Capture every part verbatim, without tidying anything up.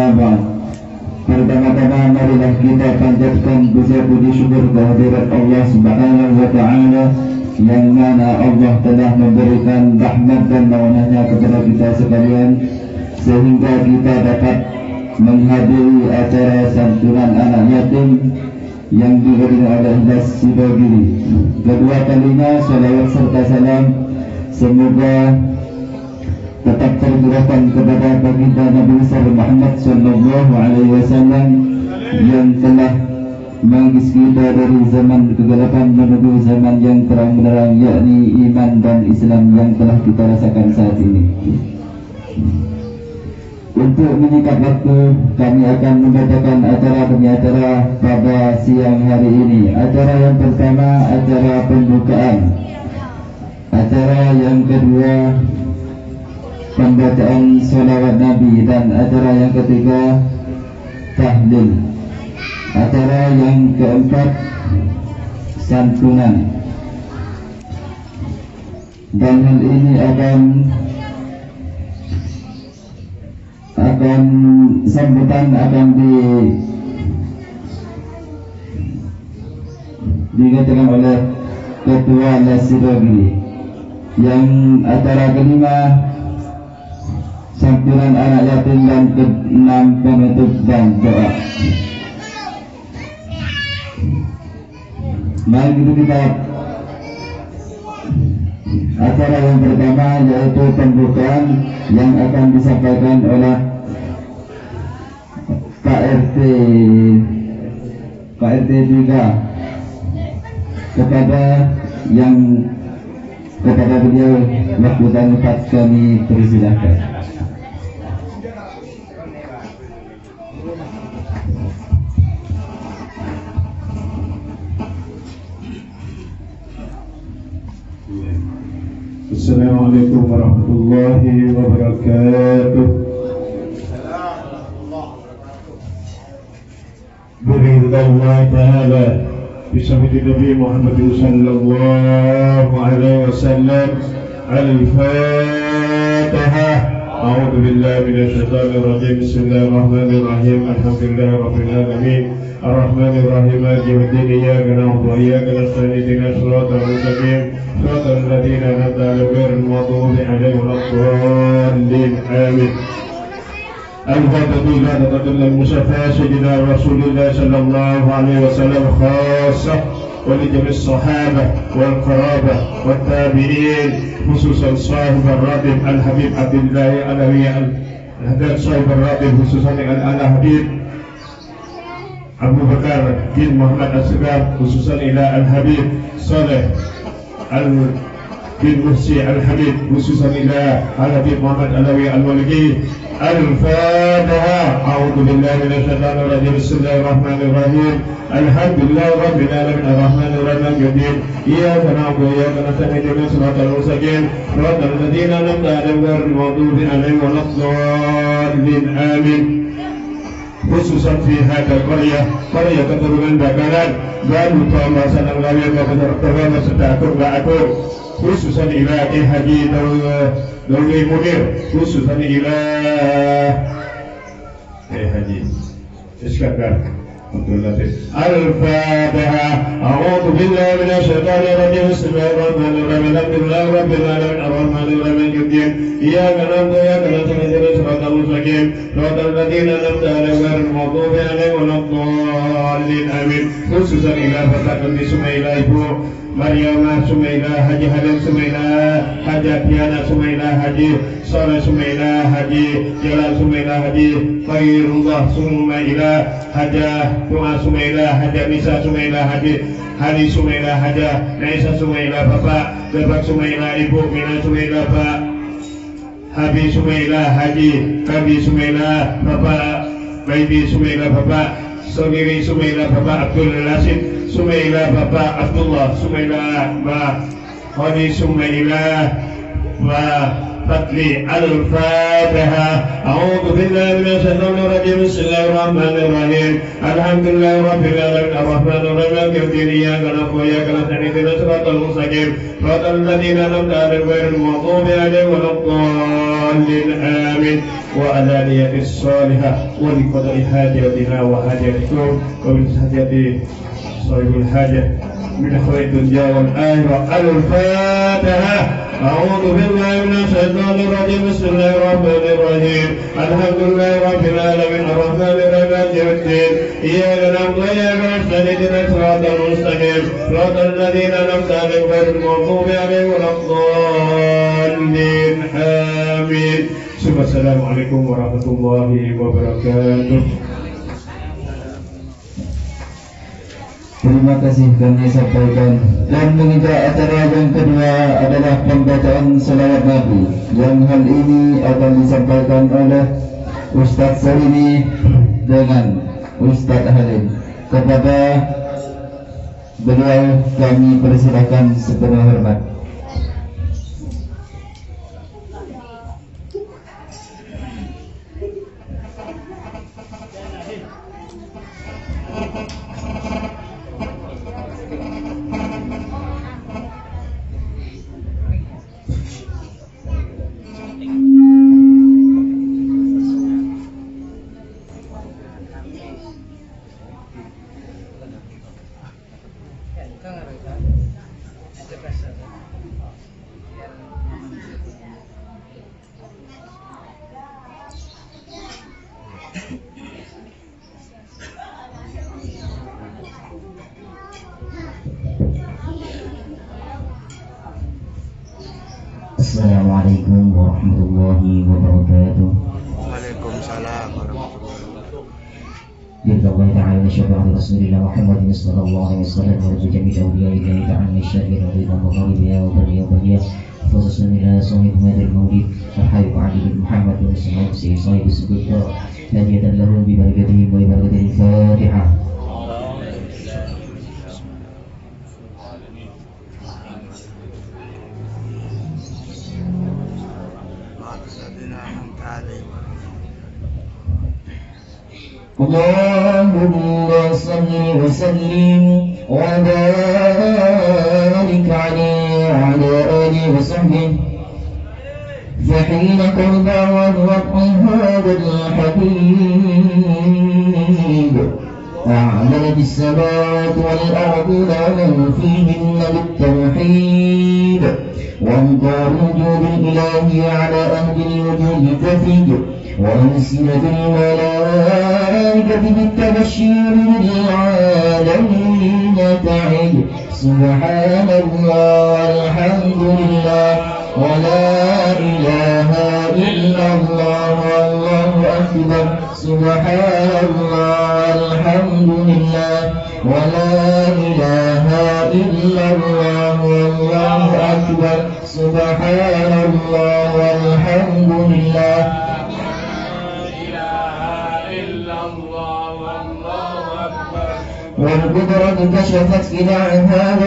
amma ba'd. Pertama-tama marilah kita panjatkan puja-puji syukur kehadirat Allah Subhanahu wa taala yang mana Allah telah memberikan rahmat dan maunanya kepada kita sekalian sehingga kita dapat menghadiri acara santunan anak yatim yang diberikan oleh Ikhlas Sibagili. Kedua kalinya salawat serta salam semoga tetap tercurahkan kepada baginda Nabi Muhammad sallallahu alaihi wasallam yang telah mengis kita dari zaman kegelapan menuju zaman yang terang benderang, yakni iman dan Islam yang telah kita rasakan saat ini. Untuk menyingkat waktu, kami akan membacakan acara demi acara pada siang hari ini. Acara yang pertama acara pembukaan, acara yang kedua pembacaan sholawat Nabi, dan acara yang ketiga tahlil. Acara yang keempat santunan, dan hal ini akan akan sambutan akan di dikatakan oleh Ketua Lasibagili. Yang acara kelima santunan anak yatim, dan keenam penutup dan doa. Mari kita kita acara yang pertama yaitu pembukaan yang akan disampaikan oleh K R T K R T tiga kepada yang kepada beliau waktu dan tempat kami persilahkan. Assalamualaikum warahmatullahi wabarakatuh. Biridallah ta'ala bisabiti Nabi Muhammad sallallahu alaihi wasallam. Al-Fatihah. A'udzu billahi minasy syaithanir rajim. Bismillahirrahmanirrahim. Alhamdulillahi rabbil alamin. Ar-Rahmanir Rahim. Maliki yaumiddin. Iyyaka na'budu wa iyyaka nasta'in. Ihdinas siratal mustaqim. صراط الذين أنعمت عليهم غير المغضوب عليهم ولا الضالين آمين. الفاتحة إلى تقدم المصطفى سيدنا رسول الله صلى الله عليه وسلم خاصة ولجميع الصحابة والقرابة والتابعين خصوصا صاحب الراتب الحبيب عبد الله العلوي الهداد صاحب الراتب خصوصا الحبيب Abu Bakar bin Muhammad As-Segaf khususan ila Al-Habib Saleh Al bin Muhsi Al-Habib khususan ila Al-Habib Muhammad Alawi Al-Waligi. Al-Fatihah. A'udzu billahi minasy syaithanir rajim. Bismillahirrahmanirrahim. Alhamdulillahi rabbil alamin arrahmanir rahim. Iyyaka na'budu wa iyyaka nasta'in. Ihdinas siratal mustaqim. Siratal ladzina an'amta 'alaihim ghairil maghdubi 'alaihim waladdallin. Amin. Khususan fi hadal qaryah, qaryah keturunan Bakalan, baru tambah sanang lawiyah kebenar terima sedakur ba'akur. Khususan ila Haji Dawi Munir, khususan ila Haji Iskandar Abdul Latif. Al-Fatihah. A'udzu billahi minasy syaithanir rajim. Bismillahirrahmanirrahim. Alhamdulillahi rabbil alamin arrahmanir rahim. Iyyaka na'budu wa iyyaka nasta'in. Ihdinas siratal mustaqim. Siratal ladzina an'amta 'alaihim ghairil maghdubi 'alaihim waladdallin. Amin. Khususan ila Bapak Binti Sumaila Ibu Maryamah Sumaila Haji Halim Sumaila Haji Tiana Sumaila Haji Saleh Sumaila Haji Jalal Sumaila Haji Khairullah Sumaila Haja Tuma Sumaila Haja Nisa Sumaila Haji Hari Sumaila Haja Naisa Sumaila Bapak Bapak Sumaila Ibu Mina Sumaila Pak Habi Sumaila Haji Kabi Sumaila Bapak Baby Sumaila Bapak Sogiri Sumaila Bapak Abdul Lasid Sumaila Bapak Abdullah Sumaila Mbak Khadi Sumaila فتلي الفاتحة. أعوذ بالله من الشيطان الرجيم. بسم الله الرحمن الرحيم. الحمد لله رب العالمين الرحمن الرحيم مالك يوم الدين إياك نعبد وإياك نستعين اهدنا الصراط المستقيم صراط الذين أنعمت عليهم غير المغضوب عليهم ولا الضالين آمين. وأدانية الصالحة ولقضاء حاجتنا وحاجتكم وبالحاجة صاحب الحاجة من خير الدنيا والآخرة. الفاتحة. أعوذ بالله من الشيطان الرجيم. بسم الله الرحمن الرحيم. الحمد لله رب العالمين الرحمن الرحيم مالك يوم الدين إياك نعبد وإياك نستعين اهدنا الصراط المستقيم صراط الذين أنعمت عليهم غير المغضوب عليهم ولا الضالين آمين. Assalamualaikum warahmatullahi wabarakatuh. Terima kasih kami sampaikan. Dan menginjak acara yang kedua adalah pembacaan salawat Nabi, yang hal ini akan disampaikan oleh Ustaz Salimi dengan Ustaz Halim. Kepada beliau kami persilakan sepenuh hormat. Assalamualaikum warahmatullahi wabarakatuh. Waalaikumsalam warahmatullahi wabarakatuh. Billahi ta'ala syabari Rasulillah Muhammadin sallallahu alaihi wasallam wa jami' awliya'illahi ta'ala syarri radina magharibiya wa bariya khususan ila sahib madal maulid Al-Habib Ali bin Muhammad bin Sallallahu alaihi wasallam sahib sujud hadiyatan lahum bi barakatihi wa barakatil Fatihah. Allahumma salli wa sallim wa barik alaihi wa ala alihi wa sahbihi فحين ترضى والوقع هذا الحبيب أعلنت السماوات والأرض ومن فيهن بالتوحيد وامطار الوجود الإلهي على أهل الوجود تفيد وألسنة الملائكة بالتبشير للعالمين تعد سبحان الله والحمد لله ولا إله إلا الله والله أكبر سبحان الله والحمد لله ولا إله إلا الله والله أكبر سبحان الله والحمد لله والقدرة كشفت خداع هذا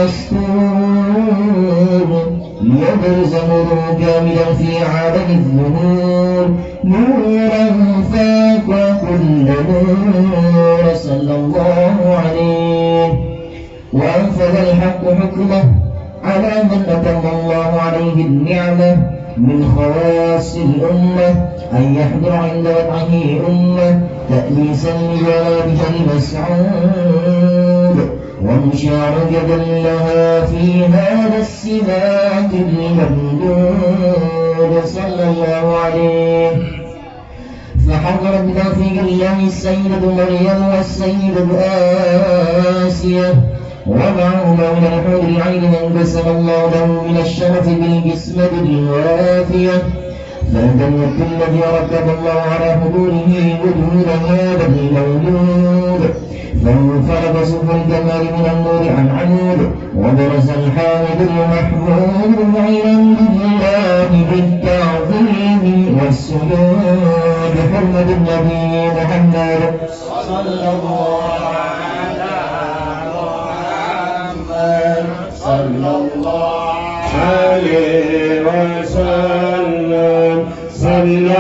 المستور ليبرز نوره كاملا في عالم الظهور نورا فاق كل نور صلى الله عليه وأنفذ الحق حكمه على من أتم الله عليه النعمة من خواص الأمة أن يحضر عند وضعه أمة تأنيسا لجوابها المسعود ومشاركة لها في هذا السباق الممدود صلى الله عليه فحضر بتوفيق الله السيدة مريم والسيدة آسيا ومعهما من الحور العين من قسم الله له من الشرف بالجسمة الوافية فأنت الذي رتب الله على حضوره وجود هذا المولود فانفرد سفر الجمال من النور عن عمود وبرز الحامد المحمود عينا لله بالتعظيم والسجود بحرمة النبي محمد صلى الله على محمد صلى الله عليه وسلم صلى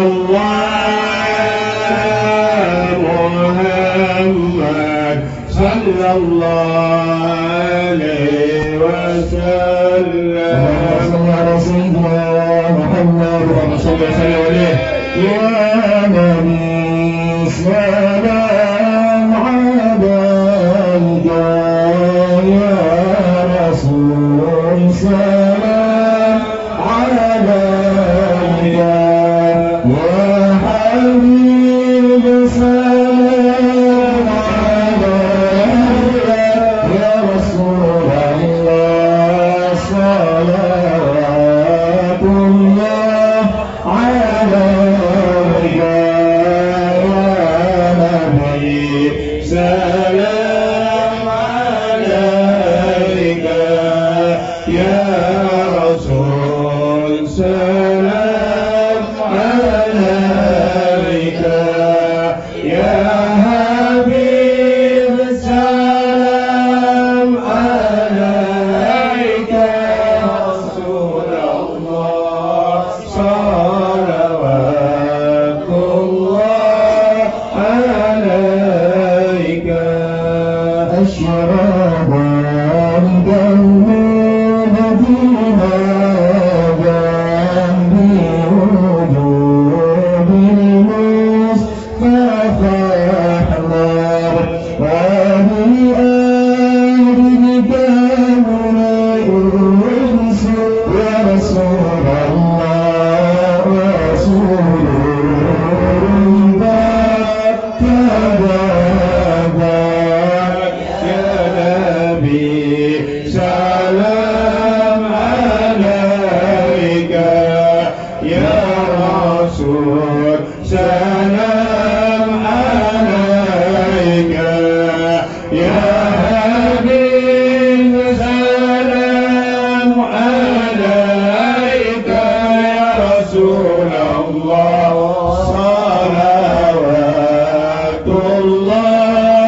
الله محمد صلى الله عليه وسلم. صلى على سيدنا محمد اللهم صل وسلم عليه. يا نبي سلام عليك، يا رسول سلام عليك، يا حبيب سلام عليك، يا رسول الله صلوات الله عليك، يا نبي سلام عليك، يا رسول سلام عليك، يا حبيب سلام عليك، يا رسول الله صلوات الله عليك. أشرب القلب مدينة جنبي وجود المصطفى أحمر، وبآلك أنس يا رسول الله ورسول يا نبي سلام عليك، يا رسول سلام عليك، يا حبيب سلام عليك، يا رسول الله صلوات الله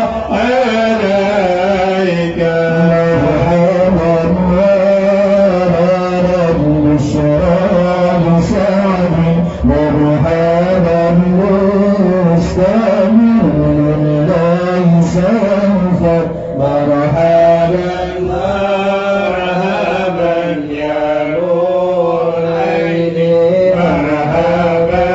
عليك. مرحبا مستمر ليس ينفد، مرحبا مرحبا يا نور عيني، مرحبا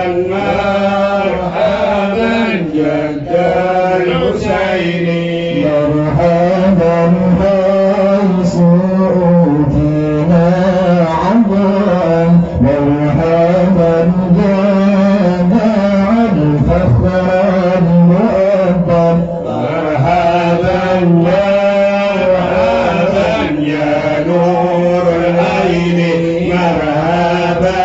مرحبا جد الحسيني، مرحبا حيث أوتينا عبرا، مرحبا جامع الفخر المؤبر، مرحبا مرحبا يا نور العين، مرحبا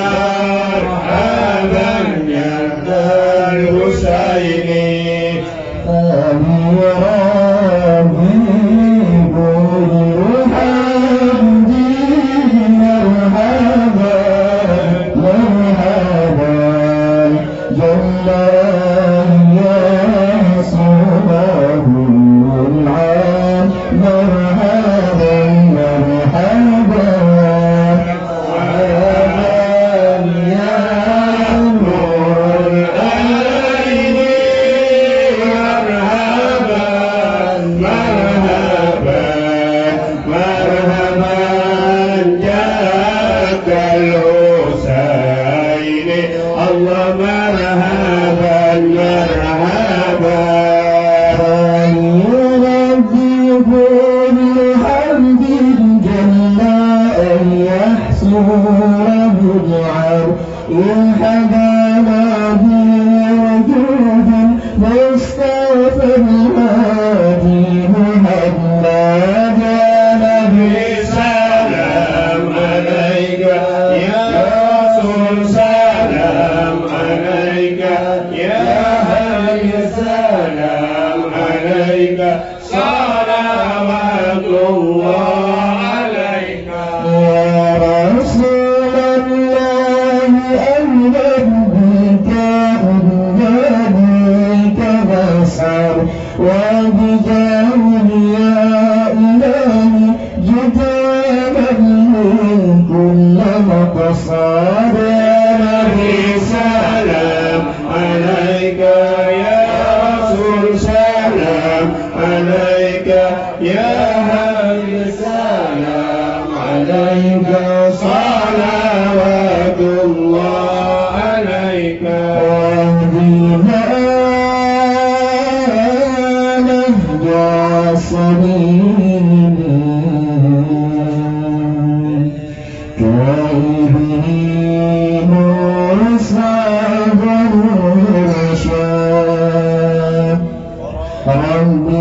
مرحبا يا الحسيني. صلوات الله عليك يا رسول الله. أهلا مقصد نبي سلام عليك يا رسول سلام عليك يا هادي سلام عليك صلوات الله عليك واهدنا نهج السبيل كيبه مرصد الرشاد ربي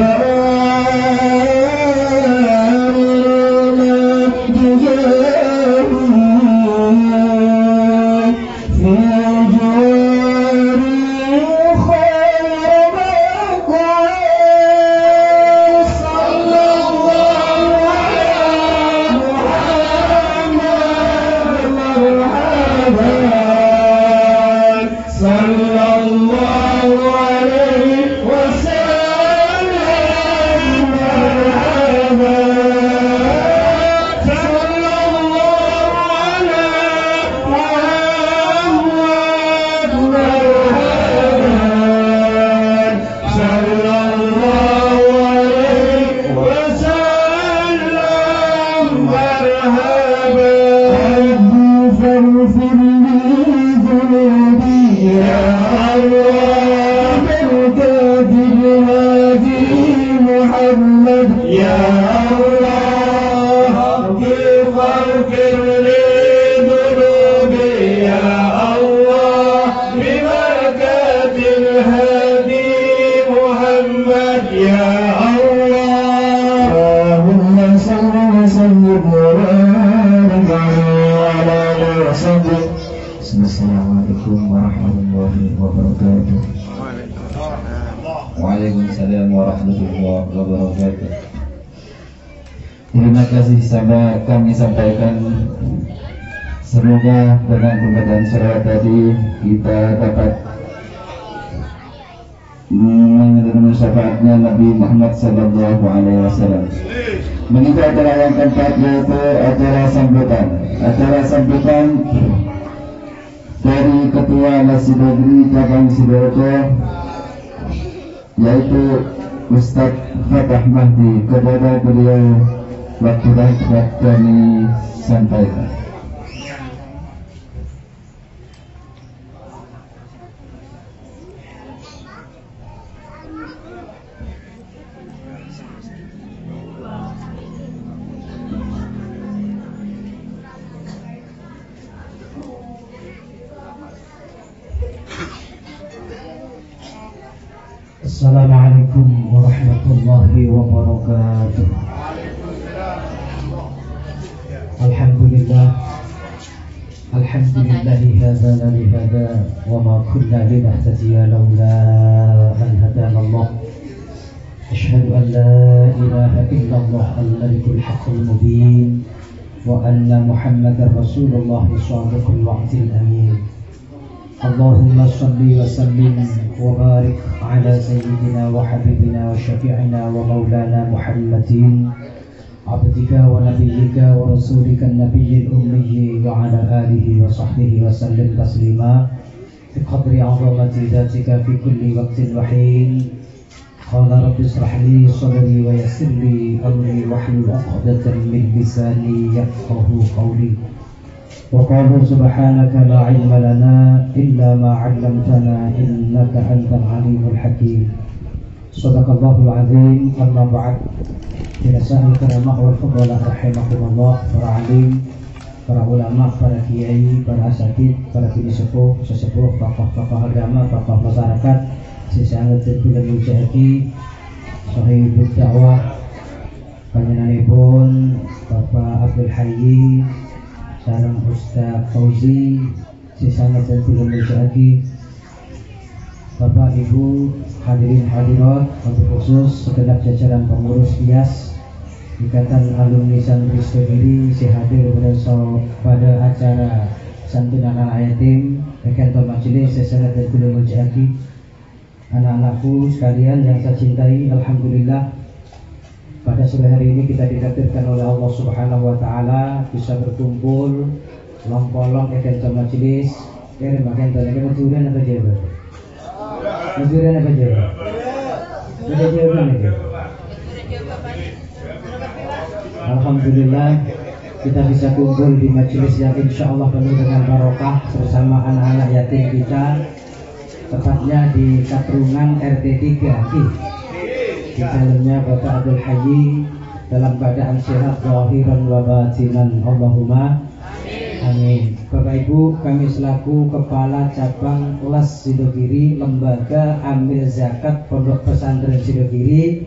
Assalamualaikum warahmatullahi wabarakatuh. Waalaikumsalam warahmatullahi wabarakatuh. Terima kasih sama kami sampaikan. Semoga dengan pembacaan surah tadi kita dapat menerima syafaatnya Nabi Muhammad sallallahu alaihi wasallam. Menikah acara yang keempat yaitu acara sambutan. Acara sambutan dari Ketua Nasidogri Cabang Sidoarjo yaitu Ustadz Fatah Mahdi. Kepada beliau waktu dan kami sampaikan. Assalamualaikum warahmatullahi wabarakatuh. Alhamdulillah Alhamdulillahi hadana lihada wa ma kunna linahtadiya lawla an hadana Allah. Ashhadu an la ilaha illallah al-malikul haqqul mubin wa anna Muhammadar Rasulullah shadiqul wa'dil amin. Allahumma salli wa sallim wa barik ala sayyidina wa habibina wa syafi'ina wa maulana Muhammadin abdika wa nabiyyika wa rasulika an-nabiyyil ummiyyi wa ala alihi wa sahbihi wa sallim taslima fi qadri 'azamati dhatika fi kulli waqtin wa hin. Qala rabbi ishrah li sadri wa yassir li amri wahlul 'uqdatam min lisani yafqahu qawli. وقالوا سبحانك لا علم لنا إلا ما علمتنا إنك أنت العليم الحكيم. صدق الله العظيم. أما بعد Birasail karamah wal fadala rahimahumullah. Para alim, para ulama, para kiai, para asatid, para bini sepuh, sesepuh, tokoh-tokoh agama, tokoh masyarakat, sesangat terbilang mujahidi, sahibul dakwah, panjenenganipun Bapak Abdul Hayy, sareng Ustaz Fauzi, sesangat terbilang mujahidi, Bapak Ibu hadirin hadirat, wabil khusus segenap jajaran pengurus I A S Ikatan Alumni Santri Sendiri hadir pada acara santunan anak yatim Rekanto Majelis Sesangat dan Kulul Mujahidi. Anak-anakku sekalian yang saya cintai, alhamdulillah pada sore hari ini kita ditakdirkan oleh Allah Subhanahu wa taala bisa berkumpul Long-polong eken to majelis, kere makan to nek meduran apa jawaban? Meduran apa jawaban? Ada jawaban itu. Alhamdulillah kita bisa kumpul di majelis yang insya Allah penuh dengan barokah bersama anak-anak yatim kita, tepatnya di Katrungan R T tiga di dalamnya Bapak Abdul Hayy dalam keadaan sehat zahiran wa batinan, Allahumma amin. Bapak Ibu, kami selaku Kepala Cabang Kelas Sidogiri Lembaga Amil Zakat Pondok Pesantren Sidogiri,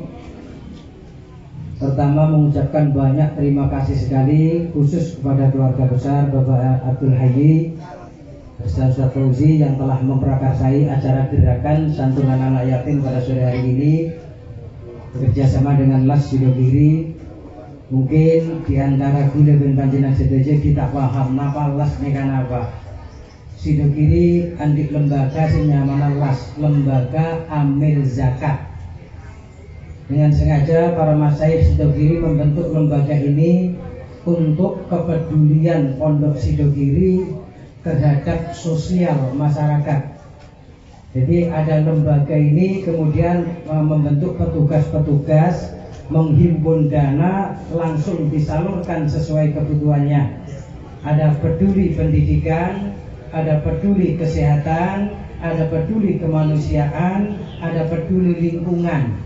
pertama mengucapkan banyak terima kasih sekali khusus kepada keluarga besar Bapak Abdul Hayy beserta Ustaz Fauzi yang telah memprakarsai acara gerakan santunan anak yatim pada sore hari ini bekerja sama dengan Las Sidogiri. Mungkin di antara gula dan panjenengan sedaya kita paham napa las mekan apa. Sidogiri andik lembaga sing nyamana las lembaga amil zakat. Dengan sengaja para masyayikh Sidogiri membentuk lembaga ini untuk kepedulian Pondok Sidogiri terhadap sosial masyarakat. Jadi ada lembaga ini kemudian membentuk petugas-petugas menghimpun dana langsung disalurkan sesuai kebutuhannya. Ada peduli pendidikan, ada peduli kesehatan, ada peduli kemanusiaan, ada peduli lingkungan.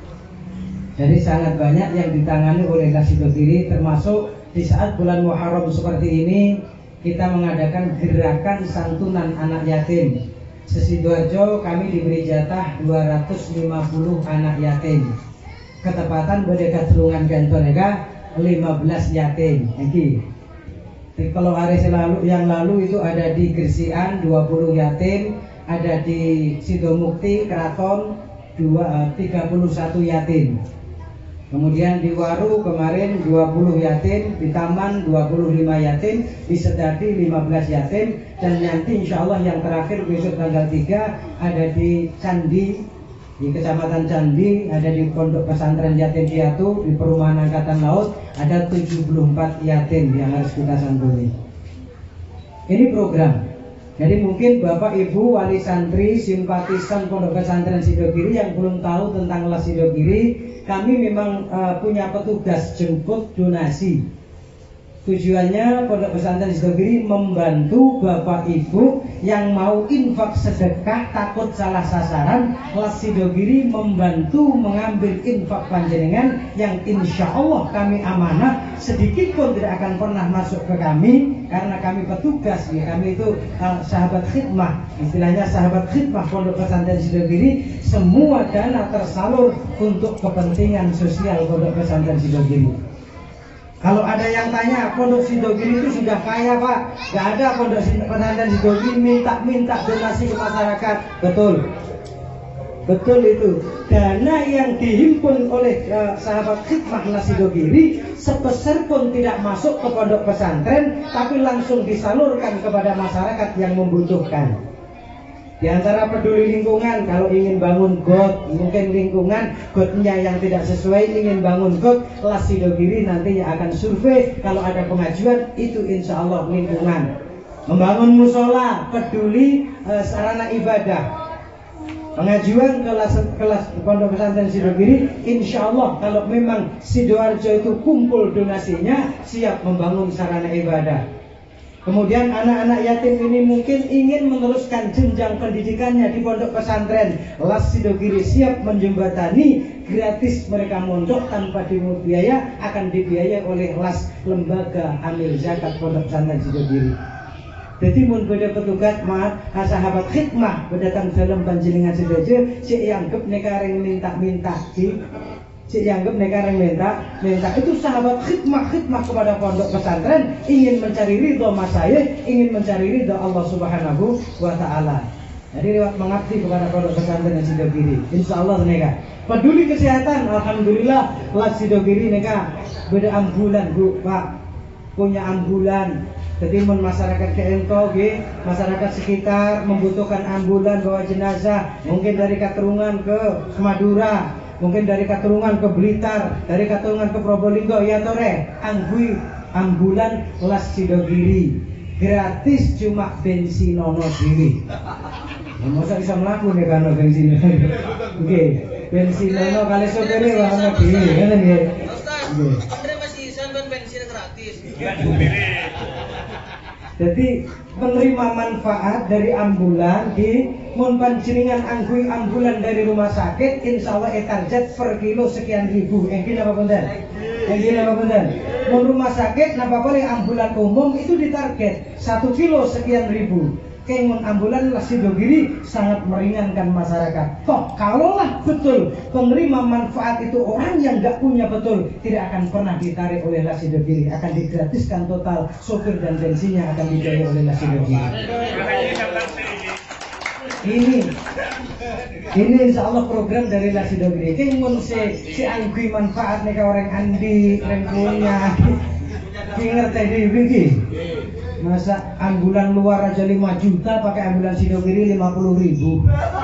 Jadi sangat banyak yang ditangani oleh Sidogiri, termasuk di saat bulan Muharram seperti ini kita mengadakan gerakan santunan anak yatim. Sesidoarjo kami diberi jatah dua ratus lima puluh anak yatim. Ketepatan pada Katrungan Gantonega lima belas yatim. Jadi kalau hari selalu yang lalu itu ada di Gersian dua puluh yatim, ada di Sidomukti Keraton tiga puluh satu yatim. Kemudian di Waru kemarin dua puluh yatim, di Taman dua puluh lima yatim, di Sedati lima belas yatim, dan nanti insya Allah yang terakhir besok tanggal tiga ada di Candi, di Kecamatan Candi, ada di Pondok Pesantren Yatim Piatu, di Perumahan Angkatan Laut ada tujuh puluh empat yatim yang harus kita santuni. Ini program. Jadi mungkin Bapak Ibu wali santri simpatisan Pondok Pesantren Sidogiri yang belum tahu tentang Les Sidogiri, kami memang uh, punya petugas jemput donasi. Tujuannya Pondok Pesantren Sidogiri membantu Bapak Ibu yang mau infak sedekah takut salah sasaran. Les Sidogiri membantu mengambil infak panjenengan yang insya Allah kami amanah, sedikit pun tidak akan pernah masuk ke kami karena kami petugas ya, kami itu uh, sahabat khidmah, istilahnya sahabat khidmah Pondok Pesantren Sidogiri. Semua dana tersalur untuk kepentingan sosial Pondok Pesantren Sidogiri. Kalau ada yang tanya Pondok Sidogiri itu sudah kaya Pak, gak ada Pondok Pesantren Sidogiri minta-minta donasi ke masyarakat. Betul, betul itu. Dana yang dihimpun oleh uh, sahabat khidmah Les Sidogiri sebesar pun tidak masuk ke pondok pesantren, tapi langsung disalurkan kepada masyarakat yang membutuhkan. Di antara peduli lingkungan, kalau ingin bangun got, mungkin lingkungan gotnya yang tidak sesuai, ingin bangun got, Les Sidogiri nantinya akan survei. Kalau ada pengajuan, itu insya Allah lingkungan. Membangun musola, peduli uh, sarana ibadah. Pengajuan kelas kelas Pondok Pesantren Sidogiri, insya Allah kalau memang Sidoarjo itu kumpul donasinya, siap membangun sarana ibadah. Kemudian anak-anak yatim ini mungkin ingin meneruskan jenjang pendidikannya di pondok pesantren. Les Sidogiri siap menjembatani, gratis mereka mondok tanpa dipungut biaya, akan dibiayai oleh Las Lembaga Amil Zakat Pondok Pesantren Sidogiri. Jadi mun beda petugas maaf sahabat khidmah berdatang dalam panjenengan sedaja, si anggap nekareng minta-minta di si anggap nekareng minta minta itu sahabat khidmah khidmah kepada pondok pesantren, ingin mencari ridho masyayikh, ingin mencari ridho Allah Subhanahu wa taala. Jadi lewat mengabdi kepada pondok pesantren Sidogiri, insya Allah neka. Peduli kesehatan, alhamdulillah Les Sidogiri neka beda ambulan Bu Pak, punya ambulan. Jadi mun masyarakat keento ge, masyarakat sekitar membutuhkan ambulan bawa jenazah, mungkin dari Katrungan ke Madura, mungkin dari Katrungan ke Blitar, dari Katrungan ke Probolinggo, ya tore anggui ambulan Les Sidogiri. gratis cuma bensinono dhewe. Ya masa bisa mlaku nek ana bensin. Nggih, bensinono kali sopire wae ana dhewe, ngoten nggih. Nggih. Andre masih sampean bensin gratis. Jadi penerima manfaat dari ambulan di mun panjenengan anggui ambulan dari rumah sakit, insya Allah etarget per kilo sekian ribu. Engkin apa punten? Engkin apa punten? Mun rumah sakit napa boleh ambulan umum itu ditarget satu kilo sekian ribu. Kemun ambulan Lasidogiri sangat meringankan masyarakat. Toh kalaulah betul penerima manfaat itu orang yang nggak punya betul, tidak akan pernah ditarik oleh Lasidogiri, akan digratiskan total, sopir dan bensinnya akan dibayar oleh Lasidogiri. Ini, ini insya Allah program dari Lasidogiri. Kemun si si anggui manfaat nih orang andi rengkunya, ngerti di begini. Masa ambulan luar aja lima juta, pakai ambulan Sidogiri lima puluh ribu.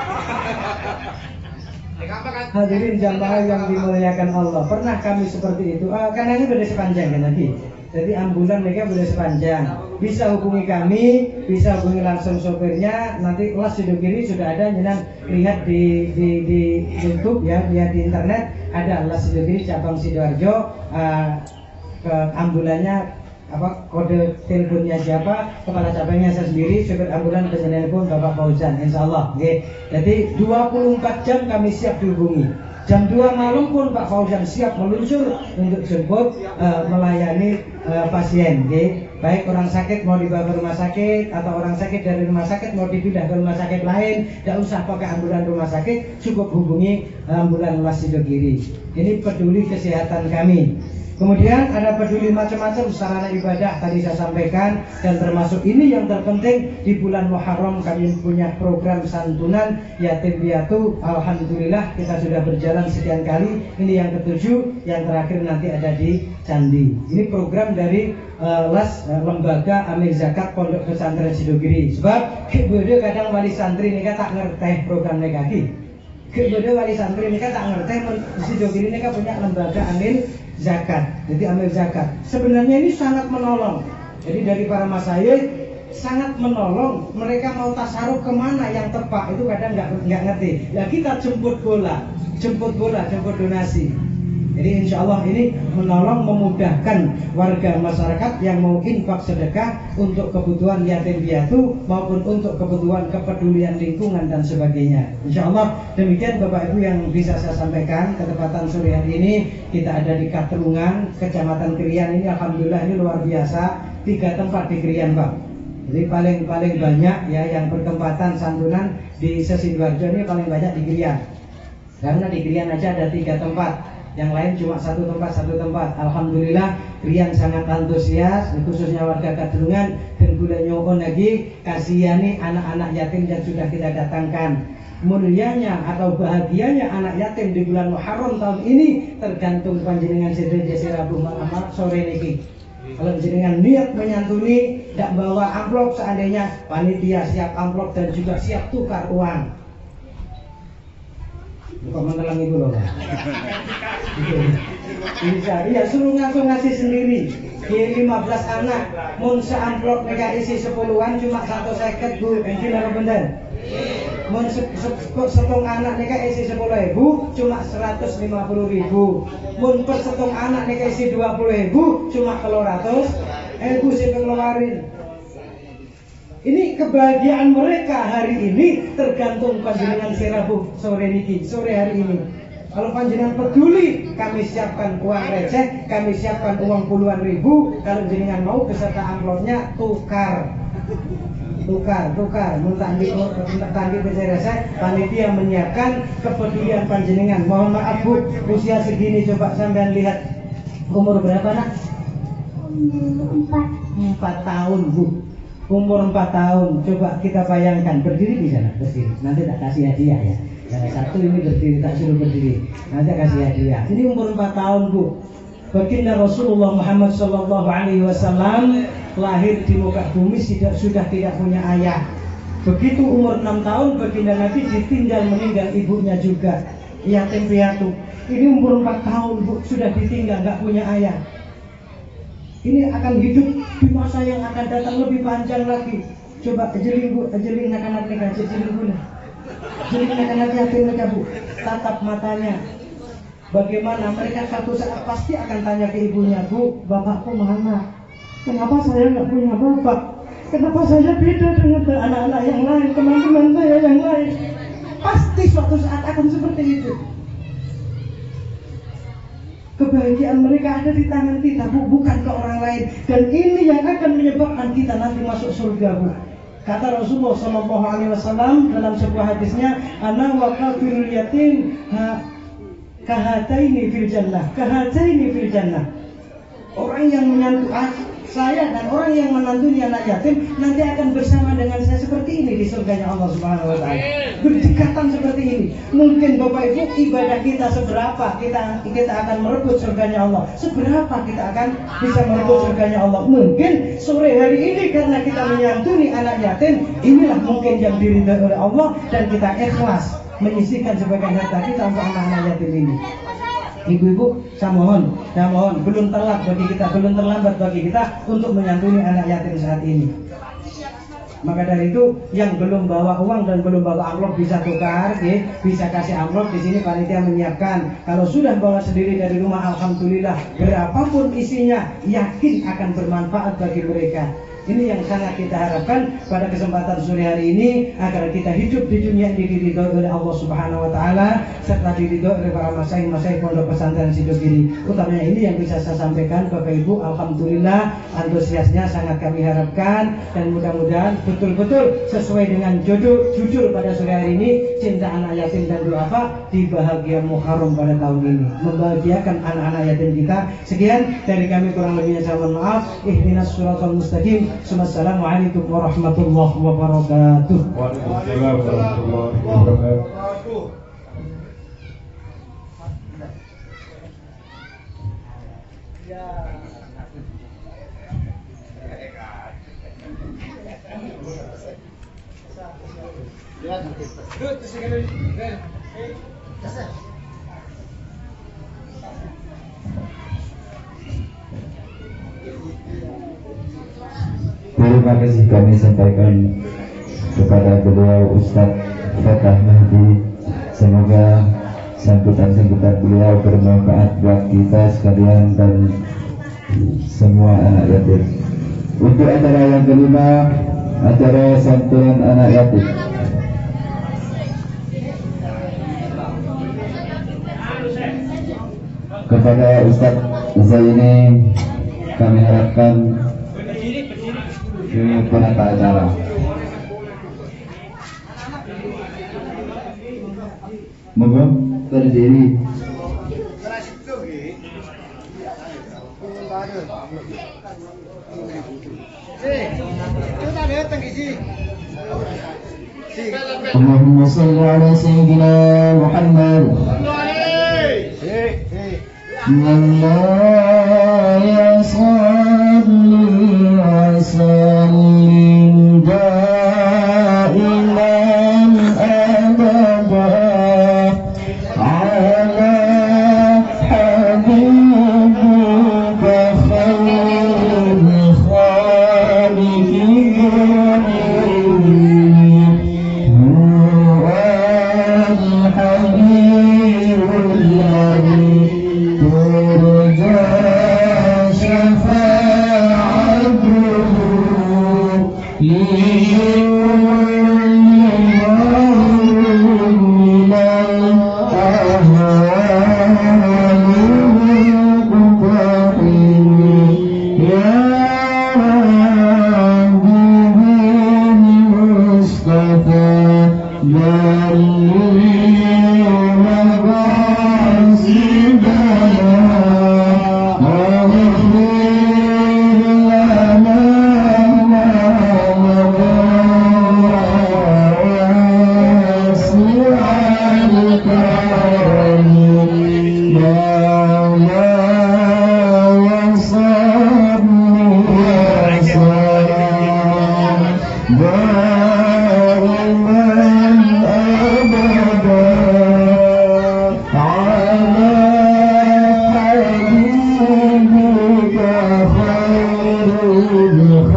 Hadirin jamaah yang dimuliakan Allah, pernah kami seperti itu. Ah, karena ini beda sepanjang kan tadi. Jadi ambulan mereka beda sepanjang. Bisa hubungi kami, bisa hubungi langsung sopirnya. Nanti kelas Sidogiri sudah ada, jangan lihat di di di YouTube ya, lihat di internet ada kelas Sidogiri cabang Sidoarjo. Uh, ke ambulannya apa kode teleponnya siapa, kepala cabangnya saya sendiri, sopir ambulan ke telepon Bapak Fauzan, insya Allah. Okay. Jadi dua puluh empat jam kami siap dihubungi. Jam dua malam pun Pak Fauzan siap meluncur untuk jemput uh, melayani uh, pasien. Okay. Baik orang sakit mau dibawa ke rumah sakit atau orang sakit dari rumah sakit mau dipindah ke rumah sakit lain, tidak usah pakai ambulan rumah sakit, cukup hubungi ambulan Lasidogiri. Ini peduli kesehatan kami. Kemudian ada peduli macam-macam sarana ibadah tadi saya sampaikan, dan termasuk ini yang terpenting di bulan Muharram kami punya program santunan yatim piatu. Alhamdulillah kita sudah berjalan sekian kali. Ini yang ketujuh, yang terakhir nanti ada di Candi. Ini program dari uh, las uh, lembaga Amil Zakat Pondok Pesantren Sidogiri. Sebab kebede kadang wali santri ini tak ngerti program negaki. Kebede wali santri ini tak ngerti Sidogiri ini punya lembaga Amil Zakat. Jadi ambil zakat sebenarnya ini sangat menolong. Jadi dari para masayikh sangat menolong. Mereka mau tasarruf kemana yang tepat itu kadang nggak nggak ngerti. Ya kita jemput bola, jemput bola, jemput donasi. Jadi insya Allah ini menolong, memudahkan warga masyarakat yang mau infak sedekah untuk kebutuhan yatim piatu maupun untuk kebutuhan kepedulian lingkungan dan sebagainya. Insya Allah demikian Bapak Ibu yang bisa saya sampaikan. Ketepatan sore hari ini kita ada di Katrungan, Kecamatan Krian. Ini Alhamdulillah ini luar biasa. Tiga tempat di Krian Pak. Jadi paling paling banyak ya yang bertempatan santunan di Sidoarjo ini paling banyak di Krian. Karena di Krian aja ada tiga tempat. Yang lain cuma satu tempat satu tempat. Alhamdulillah Rian sangat antusias, khususnya warga Kadrungan, dan gula nyokon lagi kasihani anak-anak yatim yang sudah kita datangkan. Mulianya atau bahagianya anak yatim di bulan Muharram tahun ini tergantung panjenengan sedaya Rabu Muhammad sore niki. Kalau jenengan niat menyantuni, tidak bawa amplop, seandainya panitia siap amplop dan juga siap tukar uang. Bukan menelang itu loh. Bisa, iya suruh ngaku ngasih sendiri. Di lima belas anak, mun seamplop mereka isi sepuluhan cuma satu seket bu, ini apa bener? Mun setong anak mereka isi sepuluh ribu cuma seratus lima puluh ribu. Mun per setong anak mereka isi dua puluh ribu cuma telur ratus ribu sih pengeluarin. Ini kebahagiaan mereka hari ini tergantung panjenengan Rabu sore niki, sore hari ini. Kalau panjenengan peduli, kami siapkan uang receh, kami siapkan uang puluhan ribu. Kalau jenengan mau beserta amplopnya tukar, tukar, tukar. Mentandi, mentandi receh, panitia menyiapkan kepedulian panjenengan. Mohon maaf bu, usia segini coba sampean lihat umur berapa nak? Empat. Empat tahun bu. Umur empat tahun, coba kita bayangkan berdiri di sana, berdiri. Nanti tak kasih hadiah ya. Yang satu ini berdiri, tak suruh berdiri. Nanti tak kasih hadiah. Ini umur empat tahun bu. Baginda Rasulullah Muhammad Sallallahu Alaihi Wasallam lahir di muka bumi sudah sudah tidak punya ayah. Begitu umur enam tahun, baginda Nabi ditinggal meninggal ibunya juga, yatim piatu. Ini umur empat tahun bu, sudah ditinggal, nggak punya ayah. Ini akan hidup di masa masa yang akan datang lebih panjang lagi. Coba jeling bu, jeling anak-anak mereka, jeling bu lah. Jeling anak-anak yatim mereka bu, tatap matanya. Bagaimana mereka satu saat pasti akan tanya ke ibunya, bu, bapakku mana? Kenapa saya nggak punya bapak? Kenapa saya beda dengan anak-anak yang lain, teman-teman saya yang lain? Pasti suatu saat akan seperti itu. Kebahagiaan mereka ada di tangan kita, bu, bukan ke orang lain. Dan ini yang akan menyebabkan kita nanti masuk surga, bu. Kata Rasulullah Shallallahu Alaihi Wasallam dalam sebuah hadisnya, ana wa kafirul yatim kahataini fil jannah, kahataini fil jannah. Orang yang menyantuni saya dan orang yang menantuni anak yatim nanti akan bersama dengan saya seperti ini di surganya Allah Subhanahu Wa Taala. Berdekatan seperti ini. Mungkin Bapak Ibu ibadah kita seberapa kita kita akan merebut surganya Allah. Seberapa kita akan bisa merebut surganya Allah. Mungkin sore hari ini karena kita menyantuni anak yatim, inilah mungkin yang diridhai oleh Allah dan kita ikhlas menyisihkan sebagian harta kita untuk anak-anak yatim ini. Ibu-ibu, saya mohon, saya mohon, belum telat bagi kita, belum terlambat bagi kita untuk menyantuni anak yatim saat ini. Maka dari itu, yang belum bawa uang dan belum bawa amplop bisa tukar, ya, bisa kasih amplop. Di sini panitia menyiapkan. Kalau sudah bawa sendiri dari rumah, alhamdulillah, berapapun isinya, yakin akan bermanfaat bagi mereka. Ini yang sangat kita harapkan pada kesempatan sore hari ini, agar kita hidup di dunia ini diridhoi oleh Allah Subhanahu Wa Taala serta diridhoi oleh para masyaikh-masyaikh pondok pesantren Sidok ini. Utamanya ini yang bisa saya sampaikan Bapak Ibu. Alhamdulillah antusiasnya sangat kami harapkan dan mudah-mudahan betul-betul sesuai dengan jodoh jujur pada sore hari ini, cinta anak yatim dan duafa di bahagia Muharram pada tahun ini, membahagiakan anak-anak yatim kita. Sekian dari kami, kurang lebihnya saya mohon maaf. Ihdinas siratal mustaqim. Assalamualaikum warahmatullahi wabarakatuh. Waalaikumsalam warahmatullahi wabarakatuh. Terima kasih kami sampaikan kepada beliau Ustadz Fatah Mahdi. Semoga sambutan-sambutan beliau bermanfaat buat kita sekalian dan semua anak yatim. Untuk acara yang kelima, acara santunan anak yatim. Kepada Ustadz Zaini kami harapkan ke penata acara. Monggo berdiri. Allahumma salli ala sayyidina Muhammad. Allah ya salli wa sallim daiman abada ala habibika khairil khaliqin huwal habibul ladzi turja Amin.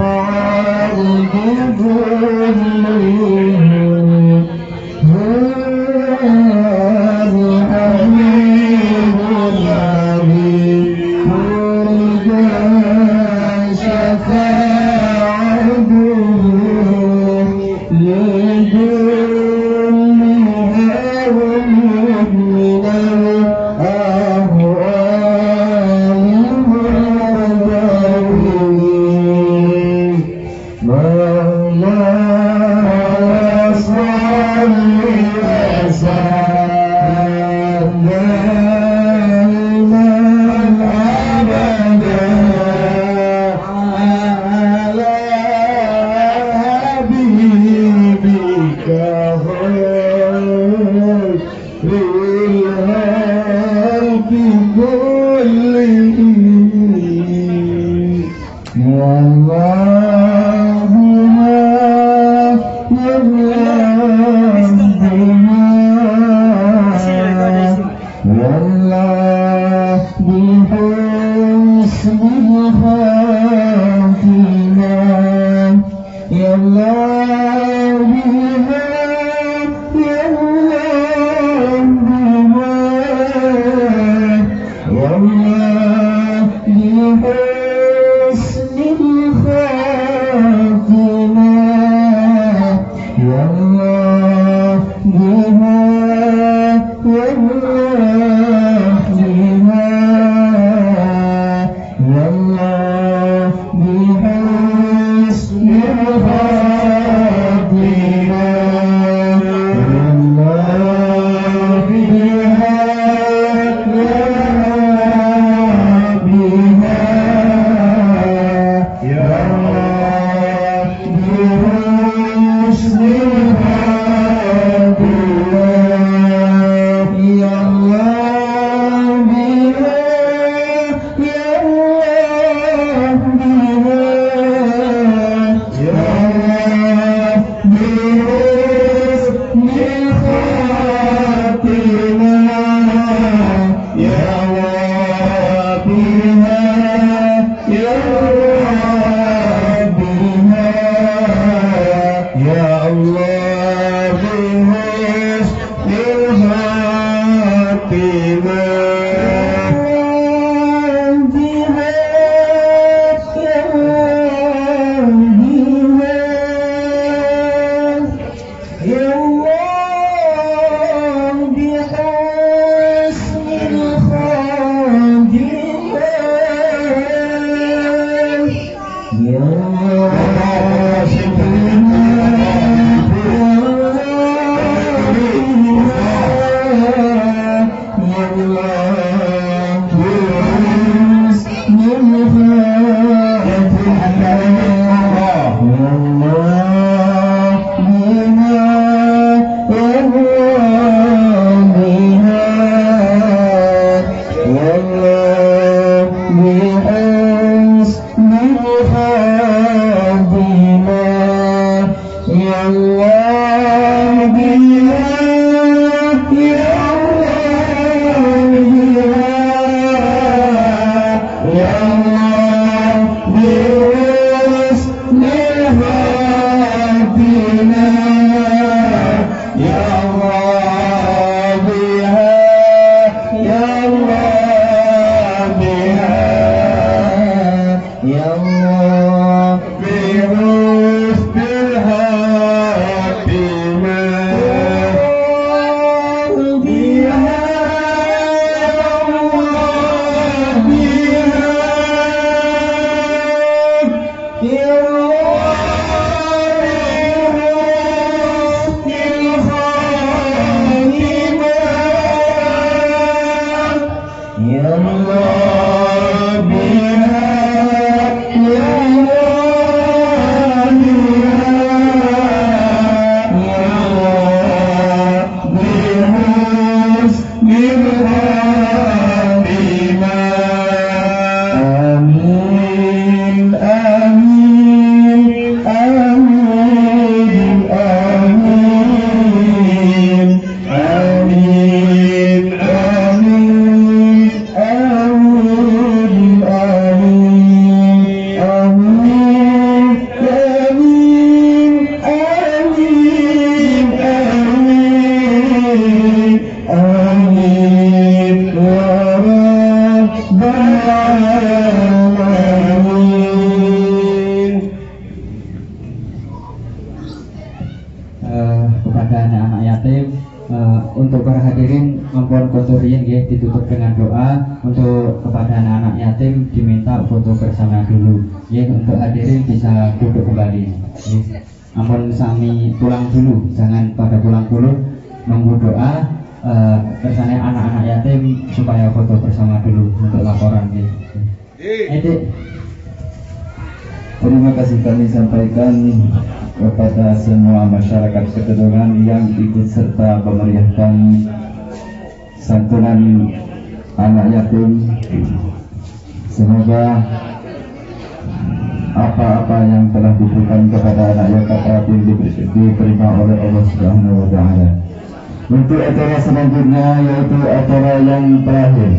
Allah untuk para hadirin ampun kotorian ya, ditutup dengan doa. Untuk kepada anak-anak yatim diminta foto bersama dulu ya. Untuk hadirin bisa duduk kembali ya. Ampun sami pulang dulu, jangan pada pulang dulu, nunggu doa uh, bersama anak-anak yatim supaya foto bersama dulu untuk laporan ya. Edik. Terima kasih kami sampaikan kepada semua masyarakat Ketedongan yang ikut serta memeriahkan santunan anak yatim. Semoga apa-apa yang telah diberikan kepada anak yatim diterima oleh Allah Subhanahu wa taala. Untuk acara selanjutnya yaitu acara yang terakhir.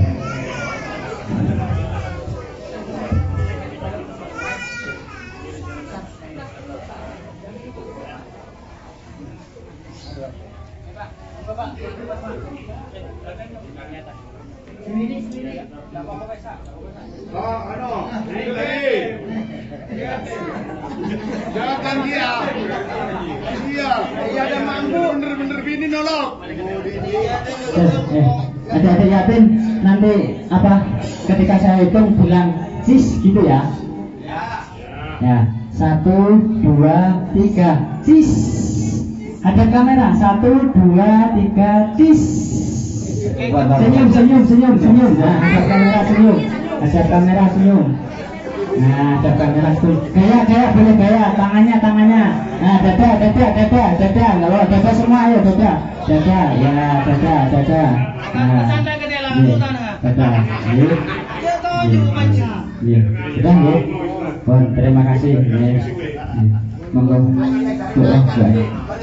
Jangan dia, dia, dia ada mampu, bener-bener bini nolok. Eh, adik-adik yatim nanti apa? Ketika saya hitung bilang cis gitu ya. Ya, satu, dua, tiga, cis. Ada kamera, satu, dua, tiga, cis. Senyum, senyum, senyum, senyum. Nah, ada kamera senyum, ada kamera senyum. Nah, ada kamera senyum. Gaya, gaya, boleh gaya. Tangannya, tangannya. Nah, dada, dada, dada, dada. Kalau dada semua, ayo dada, dada. Ya, dada, dada. Nah, iya, dada. Iya, iya, iya. Sudah, ya. Bon, terima kasih. Ya. Monggo. Doa, doa.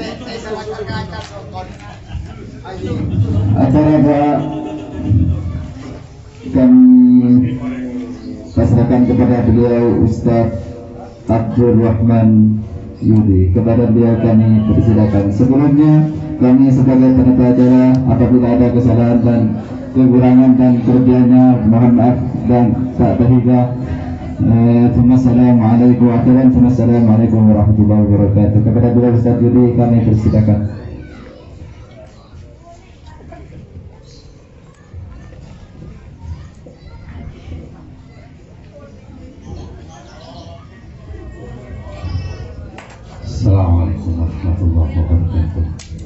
Acara doa kami pasrahkan kepada beliau Ustaz Abdul Rahman Yudi. Kepada beliau kami persilakan. Sebelumnya kami sebagai penata acara apabila ada kesalahan dan kekurangan dan kelebihannya mohon maaf dan tak terhingga. Assalamualaikum warahmatullahi wabarakatuh. Kepada beliau Ustaz Yudi kami persilakan. Assalamualaikum warahmatullahi wabarakatuh.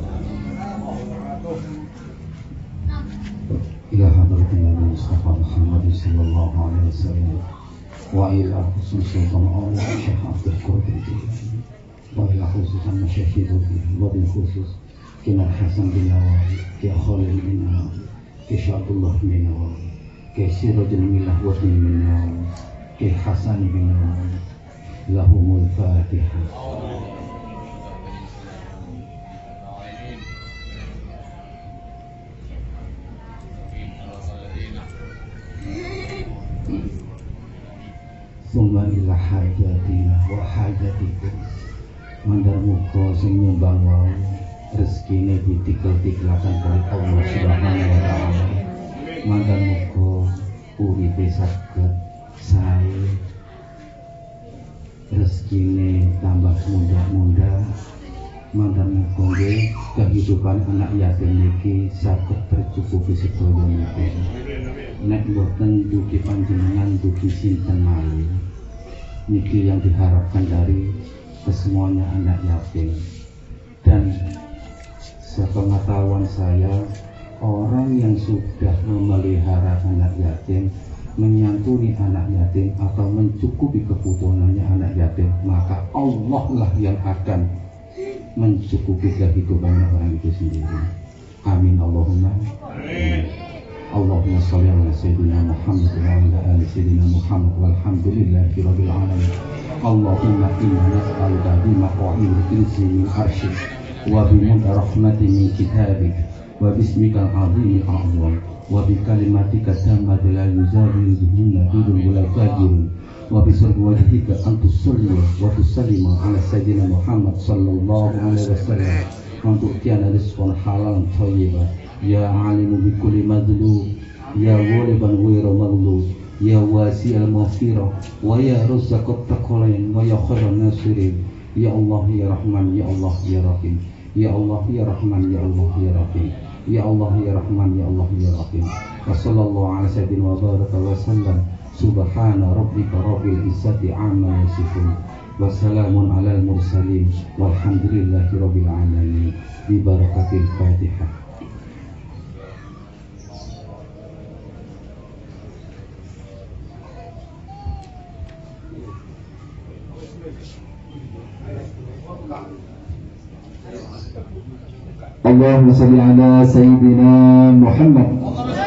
Ila hadratin Nabi Mustafa Muhammad sallallahu alaihi wasallam wa ila khususan Allah Syekh Abdul Qadir wa ila khususan masyayikh wa bil khusus Kina Hasan bin Nawawi, Ki Khalil bin Nawawi, Ki Syabdullah bin Nawawi, Ki Sirajul Milah wa bin Nawawi, Ki Hasan bin Nawawi. Lahumul Fatihah. Summa ila hajatina wa hajatikum. Mandar muka sing nyumbang wau rezekine ditikel-tikelaken kali Allah Subhanahu wa taala. Mandar muka uripe saged sae, rezekine tambah mudah-mudah. Mandar muka nggih kehidupan anak yatim niki saged tercukupi sedaya. Nek boten dugi panjenengan dugi sinten malih niki yang diharapkan dari kesemuanya anak yatim. Dan sepengetahuan saya, orang yang sudah memelihara anak yatim, menyantuni anak yatim atau mencukupi kebutuhannya anak yatim, maka Allah lah yang akan mencukupi kehidupan orang itu sendiri. Amin Allahumma amin. Allahumma sholli ala sayyidina Muhammad wa ala ali sayyidina Muhammad walhamdulillahi rabbil alamin. Allahumma inna nas'aluka bi maqamil insi min arsyik wa bi mud rahmati min kitabik wa bismikal azimil a'zam wa bi kalimatika tammati la yuzawiru bihinna bidun wala fajirun wa bi sirri wajhika an tusalli wa tusallima ala sayyidina Muhammad sallallahu alaihi wasallam untuk tiana rizqan halal thayyiban. Ya alimu bi kulli madlub, ya ghaliban ghairu maghlub, ya wasi'al maghfirah, wa ya razzaqat taqalain, wa ya khairan nasirin. Ya Allah ya Rahman, ya Allah ya Rahim, ya Allah ya Rahman, ya Allah ya Rahim. Ya Allah ya Rahman ya Allah ya Rahim. Wa sallallahu ala sayyidina wa baraka wa sallam. Subhana rabbika rabbil izzati amma yasifun. Wa salamun alal mursalin. Walhamdulillahi rabbil alamin. Bi barakatil Fatihah. Allahumma salli ala Sayyidina Muhammad.